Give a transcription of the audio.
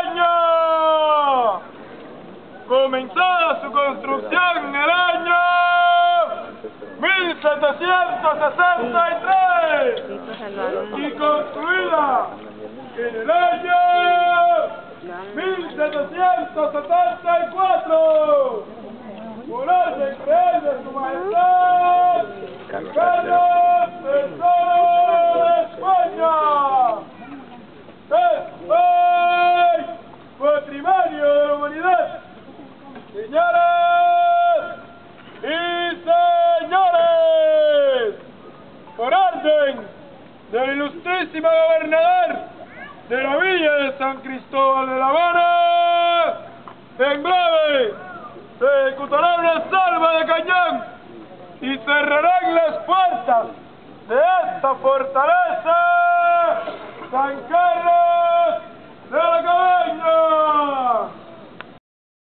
España, comenzada su construcción en el año 1763 y concluida en el año 1774 por orden real de su majestad Carlos III de España. ¡Es patrimonio de la humanidad! Señoras y señores, por orden del ilustrísimo gobernador de la villa de San Cristóbal de La Habana, en breve se ejecutará una salva de cañón y cerrarán las puertas de esta fortaleza San Carlos de la Cabeza.